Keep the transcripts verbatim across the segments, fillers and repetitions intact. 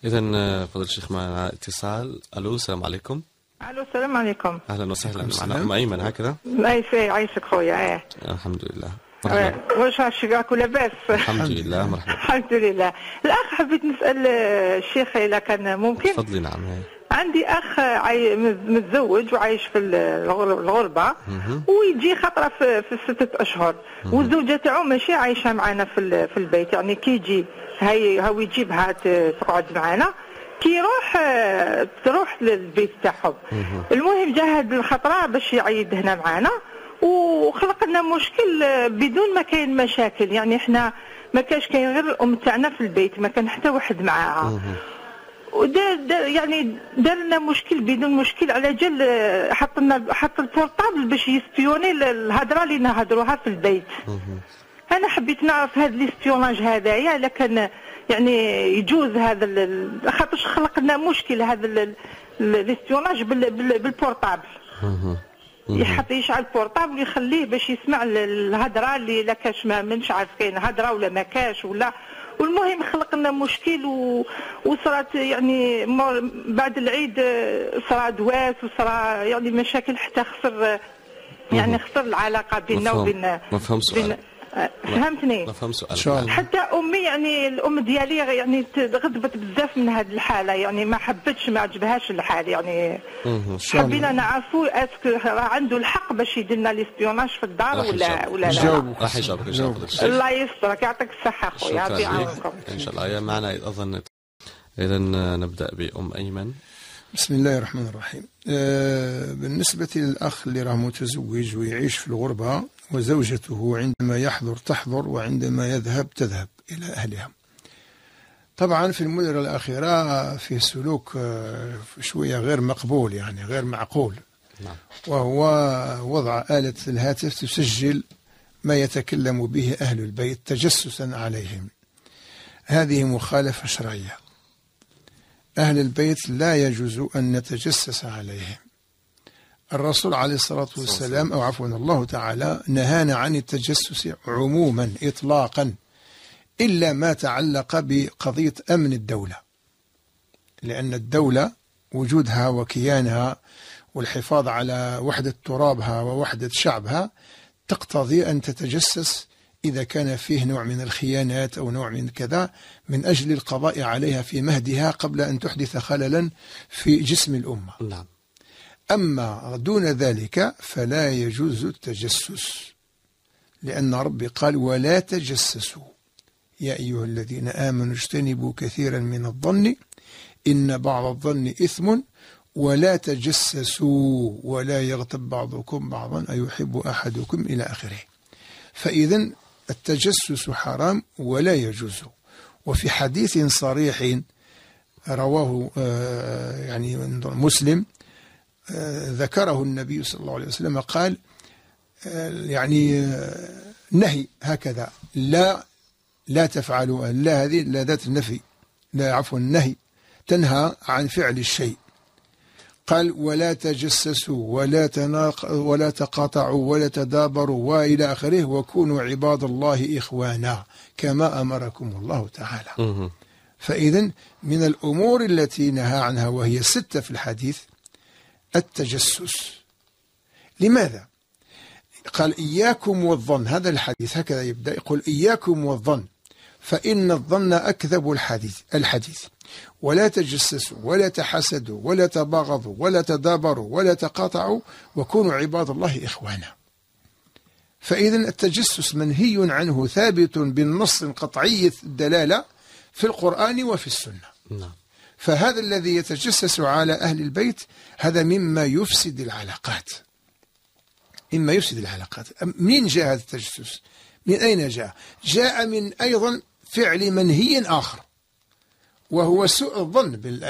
إذا فضل الشيخ معنا اتصال. ألو السلام عليكم. الو السلام عليكم. أهلا وسهلا. معنا أم أيمن هكذا. اي سي عايشك خويا. ايه الحمد لله. مرحبا. واش هاشي ولا باس؟ الحمد لله. مرحبا. الحمد لله. الأخ حبيت نسأل الشيخ إذا كان ممكن. تفضلي. نعم. هي. عندي أخ عاي... متزوج وعايش في الغربة ويجي خطرة في, في ستة أشهر والزوجة تاعو ماشي عايشة معنا في في البيت، يعني كي يجي هاي هاو يجيبها تقعد معنا، كي يروح تروح للبيت تاعهم. المهم جا هاد الخطرة باش يعيد هنا معنا وخلق لنا مشكل بدون ما كاين مشاكل، يعني احنا ما كاش كاين غير الأم تاعنا في البيت، ما كان حتى واحد معاها. ودار دار يعني دار لنا مشكل بدون مشكل، على جال حط لنا حط البورطابل باش يسبيوني الهضره اللي نهضروها في البيت. انا حبيت نعرف هذا الاسبيوناج هذايا الا كان يعني يجوز هذا، خاطرش خلق لنا مشكل هذا الاسبيوناج بالبورطابل. يحط يشعل البورطابل ويخليه باش يسمع الهضره اللي لا كاش ما منش عارف كاين هضره ولا ما كاش ولا. والمهم خلق لنا مشكل و... وصارت يعني بعد العيد صرا دواس وصرا يعني مشاكل حتى خسر يعني خسر العلاقه بيننا وبين. ما فهم سؤال. بين... فهمتني؟ ما فهم سؤال. حتى امي يعني الام ديالي يعني غضبت بزاف من هذه الحاله، يعني ما حبتش ما عجبهاش الحال، يعني حبينا نعرفوا اسكو عنده الحق باش يدير لنا ليسبيوناج في الدار ولا ولا لا. راح يجاوبك ان شاء الله. الله يسترك يعطيك الصحه خويا. يعطي يعاونكم ان شاء الله. يا معنا اظن. اذا نبدا بام ايمن. بسم الله الرحمن الرحيم. آه بالنسبة للأخ اللي راه متزوج ويعيش في الغربة وزوجته عندما يحضر تحضر وعندما يذهب تذهب إلى أهلها، طبعا في المدة الأخيرة في سلوك آه شوية غير مقبول، يعني غير معقول. نعم. وهو وضع آلة الهاتف تسجل ما يتكلم به أهل البيت تجسسا عليهم. هذه مخالفة شرعية. أهل البيت لا يجوز أن نتجسس عليهم. الرسول عليه الصلاة والسلام أو عفوا الله تعالى نهانا عن التجسس عموما إطلاقا، إلا ما تعلق بقضية أمن الدولة، لأن الدولة وجودها وكيانها والحفاظ على وحدة ترابها ووحدة شعبها تقتضي أن تتجسس إذا كان فيه نوع من الخيانات أو نوع من كذا، من أجل القضاء عليها في مهدها قبل أن تحدث خللا في جسم الأمة. نعم. أما دون ذلك فلا يجوز التجسس، لأن ربي قال ولا تجسسوا يا أيها الذين آمنوا اجتنبوا كثيرا من الظن إن بعض الظن إثم ولا تجسسوا ولا يغتب بعضكم بعضا أيحب أحدكم إلى آخره. فإذا التجسس حرام ولا يجوز. وفي حديث صريح رواه يعني مسلم ذكره النبي صلى الله عليه وسلم قال يعني نهي هكذا لا لا تفعلوا، لا هذه لا ذات النفي، لا عفوا النهي تنهى عن فعل الشيء. قال ولا تجسسوا ولا تناق ولا تقاطعوا ولا تدابروا وإلى آخره وكونوا عباد الله إخوانا كما أمركم الله تعالى. فإذا من الأمور التي نهى عنها وهي ستة في الحديث التجسس. لماذا؟ قال إياكم والظن، هذا الحديث هكذا يبدأ، يقول إياكم والظن فإن الظن أكذب الحديث الحديث ولا تجسسوا ولا تحسدوا ولا تباغضوا ولا تدابروا ولا تقاطعوا وكونوا عباد الله إخوانا. فإذا التجسس منهي عنه ثابت بالنص قطعي الدلالة في القرآن وفي السنة. نعم. فهذا الذي يتجسس على أهل البيت هذا مما يفسد العلاقات، مما يفسد العلاقات. منين جاء هذا التجسس؟ من أين جاء؟ جاء من أيضا فعل منهي آخر، وهو سوء الظن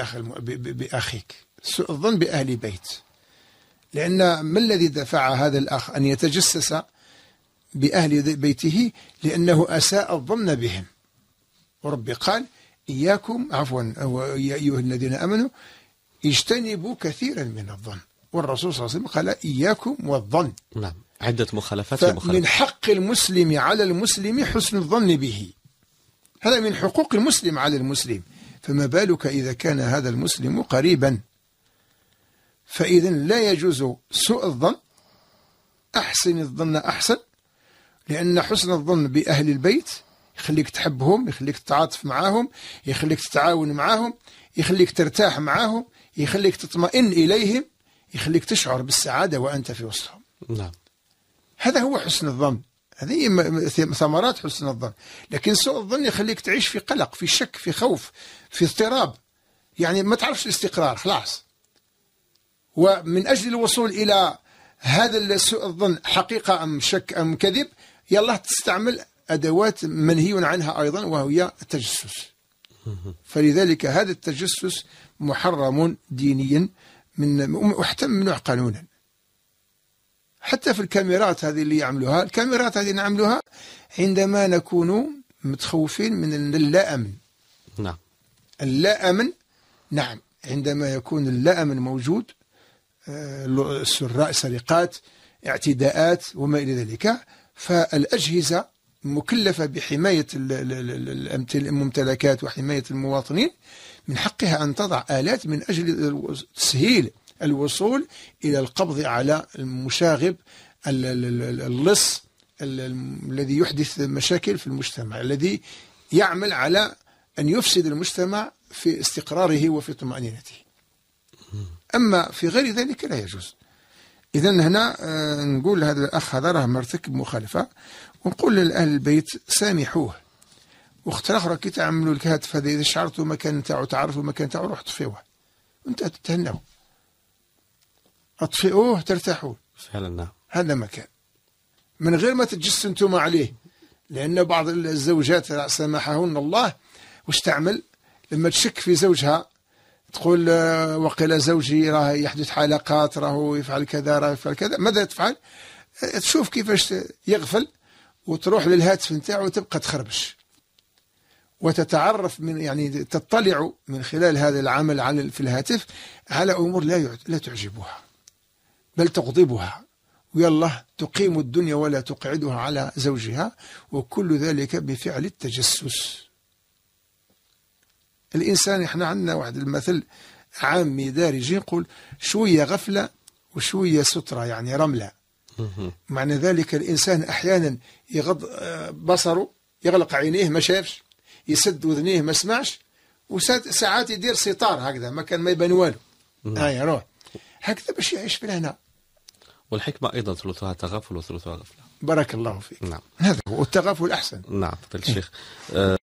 بأخيك، سوء الظن بأهل بيت. لأن ما الذي دفع هذا الأخ أن يتجسس بأهل بيته؟ لأنه أساء الظن بهم. وربي قال إياكم عفوا يا أيها الذين آمنوا اجتنبوا كثيرا من الظن، والرسول صلى الله عليه وسلم قال إياكم والظن. نعم. عدة مخالفات. فمن حق المسلم على المسلم حسن الظن به، هذا من حقوق المسلم على المسلم، فما بالك إذا كان هذا المسلم قريبا. فإذا لا يجوز سوء الظن، أحسن الظن أحسن، لأن حسن الظن بأهل البيت يخليك تحبهم، يخليك تتعاطف معهم، يخليك تتعاون معهم، يخليك ترتاح معهم، يخليك تطمئن إليهم، يخليك تشعر بالسعادة وأنت في وسطهم. نعم. هذا هو حسن الظن، هذه ثمرات حسن الظن. لكن سوء الظن يخليك تعيش في قلق، في شك، في خوف، في اضطراب، يعني ما تعرفش الاستقرار خلاص. ومن أجل الوصول إلى هذا سوء الظن حقيقة أم شك أم كذب، يلا تستعمل أدوات منهي عنها أيضا، وهي التجسس. فلذلك هذا التجسس محرم دينيا من وحتى ممنوع قانونا. حتى في الكاميرات هذه اللي يعملوها، الكاميرات هذه نعملوها عندما نكون متخوفين من اللا أمن. نعم. اللا أمن، نعم، عندما يكون اللا أمن موجود، سراء، سرقات، اعتداءات وما إلى ذلك، فالأجهزة مكلفة بحماية الممتلكات وحماية المواطنين، من حقها أن تضع آلات من أجل تسهيل الوصول إلى القبض على المشاغب اللص الذي يحدث مشاكل في المجتمع، الذي يعمل على أن يفسد المجتمع في استقراره وفي طمأنينته. أما في غير ذلك لا يجوز. إذا هنا نقول هذا الأخ هذا راه مرتكب مخالفة، ونقول لأهل البيت سامحوه. واخت أخرى كي تعملوا الهاتف هذا، إذا شعرتوا مكان نتاعو، تعرفوا المكان نتاعو، روح طفئوه وأنت تتهنوا، أطفئوه ترتاحوا. فعلا. نعم. هذا مكان من غير ما تتجسوا انتم عليه، لأن بعض الزوجات سامحهن الله وش تعمل لما تشك في زوجها، تقول وقيل زوجي راه يحدث حلقات، راه يفعل كذا، راه يفعل كذا. ماذا تفعل؟ تشوف كيفاش يغفل وتروح للهاتف نتاعو وتبقى تخربش، وتتعرف من يعني تطلع من خلال هذا العمل على في الهاتف على أمور لا لا تعجبها بل تغضبها، ويلا تقيم الدنيا ولا تقعدها على زوجها، وكل ذلك بفعل التجسس. الإنسان إحنا عندنا واحد المثل عامي دارجي يقول شوية غفلة وشوية سترة، يعني رملة. معنى ذلك الإنسان أحيانا يغض بصره، يغلق عينيه ما شافش، يسد وذنيه ما سمعش، وساعات يدير ستار هكذا ما كان ما يبان والو. هاي روح هكذا باش يعيش في الهنا. والحكمة أيضا ثلثها تغافل وثلثها غفلة. بارك الله فيك. نعم. هذا هو التغافل أحسن. نعم. فضيلة الشيخ.